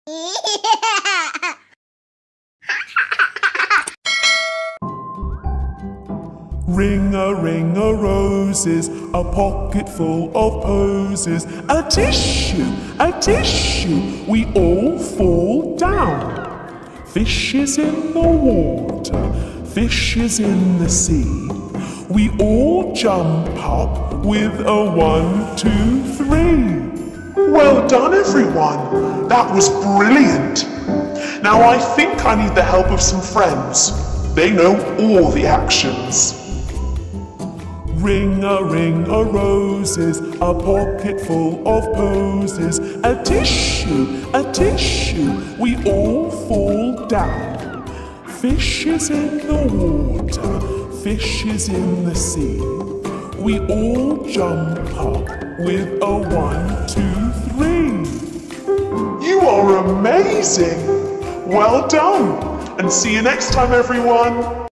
Ring a roses, a pocket full of posies. A tissue, we all fall down. Fishes in the water, fishes in the sea. We all jump up with a 1, 2, 3. Well done, everyone. That was brilliant. Now I think I need the help of some friends. They know all the actions. Ring a roses, a pocket full of posies. A tissue, we all fall down. Fishes in the water, fishes in the sea. We all jump up with a 1, 2, 3. You are amazing! Well done! And see you next time, everyone!